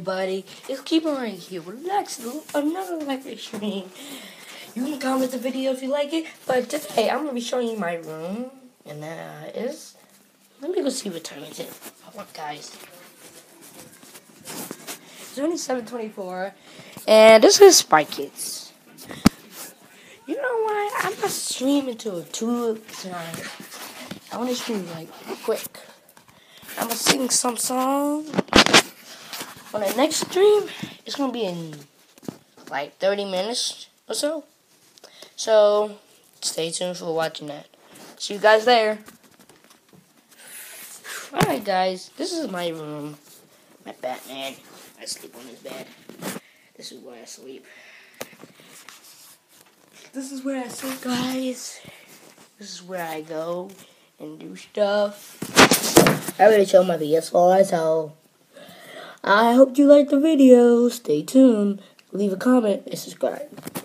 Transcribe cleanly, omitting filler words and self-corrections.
everybody? It's Keeper right here with another Leaveeee stream. You can comment the video if you like it, but today I'm going to be showing you my room, and let me go see what time it is. Hold on, guys. It's only 7:24, and this is Spy Kids. You know what? I'm not streaming till 2 tonight. I want to stream like quick. I'm going to sing some song. On the next stream, it's going to be in like 30 minutes or so. So, stay tuned for watching that. See you guys there. Alright guys, this is my room. My Batman. I sleep on his bed. This is where I sleep. This is where I sleep, guys. This is where I go and do stuff. I already showed my PS4, so I hope you liked the video. Stay tuned. Leave a comment and subscribe.